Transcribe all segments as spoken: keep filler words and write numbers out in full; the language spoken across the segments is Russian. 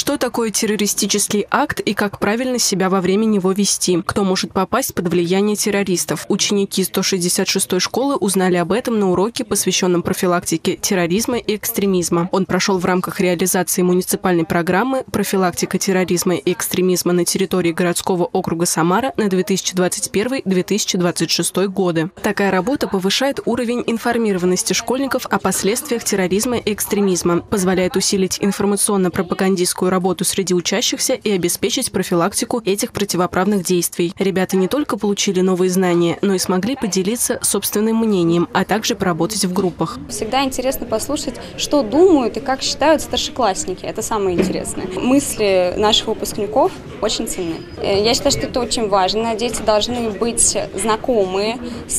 Что такое террористический акт и как правильно себя во время него вести? Кто может попасть под влияние террористов? Ученики сто шестьдесят шестой школы узнали об этом на уроке, посвященном профилактике терроризма и экстремизма. Он прошел в рамках реализации муниципальной программы «Профилактика терроризма и экстремизма на территории городского округа Самара» на две тысячи двадцать первый — две тысячи двадцать шестой годы. Такая работа повышает уровень информированности школьников о последствиях терроризма и экстремизма, позволяет усилить информационно-пропагандистскую работу среди учащихся и обеспечить профилактику этих противоправных действий. Ребята не только получили новые знания, но и смогли поделиться собственным мнением, а также поработать в группах. Всегда интересно послушать, что думают и как считают старшеклассники. Это самое интересное. Мысли наших выпускников очень ценны. Я считаю, что это очень важно. Дети должны быть знакомы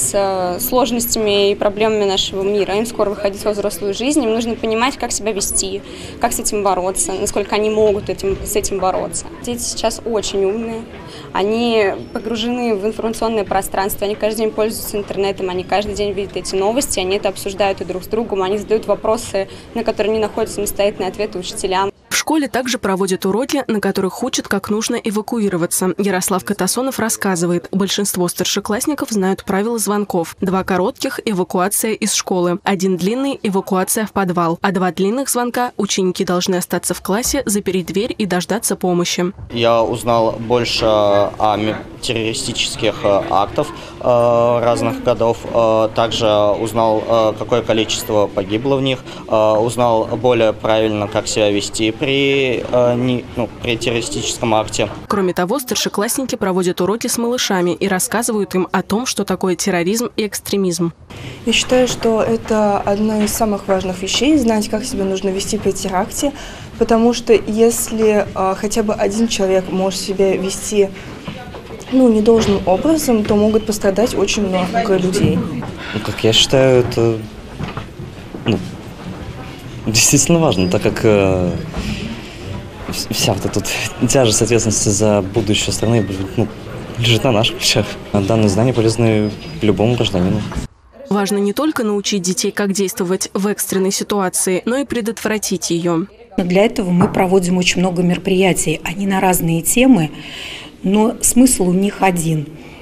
с сложностями и проблемами нашего мира. Им скоро выходить во взрослую жизнь. Им нужно понимать, как себя вести, как с этим бороться, насколько они могут этим, с этим бороться. Дети сейчас очень умные. Они погружены в информационное пространство. Они каждый день пользуются интернетом. Они каждый день видят эти новости. Они это обсуждают и друг с другом. Они задают вопросы, на которые не находят самостоятельные ответы учителям. В школе также проводят уроки, на которых учат, как нужно эвакуироваться. Ярослав Катасонов рассказывает, большинство старшеклассников знают правила звонков. Два коротких – эвакуация из школы, один длинный – эвакуация в подвал, а два длинных звонка – ученики должны остаться в классе, запереть дверь и дождаться помощи. Я узнал больше о террористических актах разных годов, также узнал, какое количество погибло в них, узнал более правильно, как себя вести при, не, ну, при террористическом акте. Кроме того, старшеклассники проводят уроки с малышами и рассказывают им о том, что такое терроризм и экстремизм. Я считаю, что это одна из самых важных вещей – знать, как себя нужно вести при теракте, потому что если э, хотя бы один человек может себя вести ну, недолжным образом, то могут пострадать очень много людей. Ну, как я считаю, это ну, действительно важно, так как э, вся вот эта тяжесть ответственности за будущее страны ну, лежит на наших плечах. Данные знания полезны любому гражданину. Важно не только научить детей, как действовать в экстренной ситуации, но и предотвратить ее. Для этого мы проводим очень много мероприятий. Они на разные темы, но смысл у них один.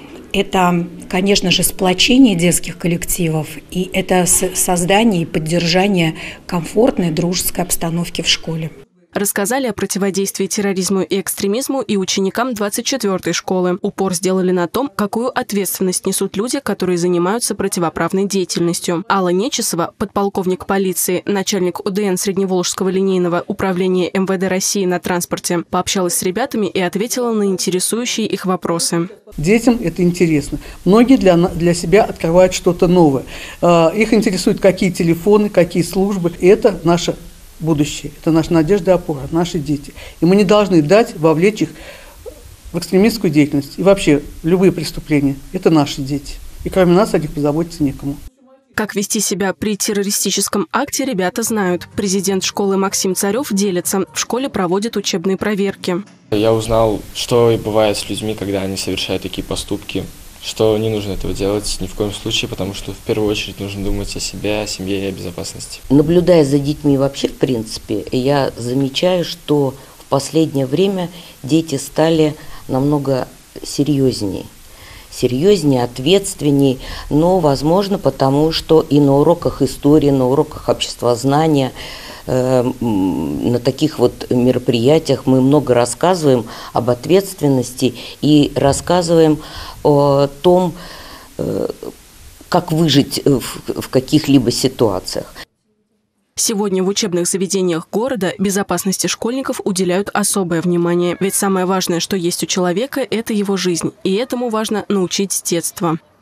Это, конечно же, сплочение детских коллективов, и это создание и поддержание комфортной дружеской обстановки в школе. Рассказали о противодействии терроризму и экстремизму и ученикам двадцать четвёртой школы. Упор сделали на том, какую ответственность несут люди, которые занимаются противоправной деятельностью. Алла Нечесова, подполковник полиции, начальник У Д Н Средневолжского линейного управления М В Д России на транспорте, пообщалась с ребятами и ответила на интересующие их вопросы. Детям это интересно. Многие для, для себя открывают что-то новое. Их интересуют, какие телефоны, какие службы. И это наша будущее. Это наша надежда и опора, наши дети. И мы не должны дать вовлечь их в экстремистскую деятельность. И вообще, любые преступления – это наши дети. И кроме нас о них позаботиться некому. Как вести себя при террористическом акте, ребята знают. Президент школы Максим Царев делится. В школе проводят учебные проверки. Я узнал, что и бывает с людьми, когда они совершают такие поступки. Что не нужно этого делать ни в коем случае, потому что в первую очередь нужно думать о себе, о семье и о безопасности. Наблюдая за детьми вообще, в принципе, я замечаю, что в последнее время дети стали намного серьезнее. Серьезнее, ответственнее, но, возможно, потому что и на уроках истории, на уроках обществознания, э, на таких вот мероприятиях мы много рассказываем об ответственности и рассказываем о том, э, как выжить в, в каких-либо ситуациях. Сегодня в учебных заведениях города безопасности школьников уделяют особое внимание. Ведь самое важное, что есть у человека, это его жизнь. И этому важно научить с детства.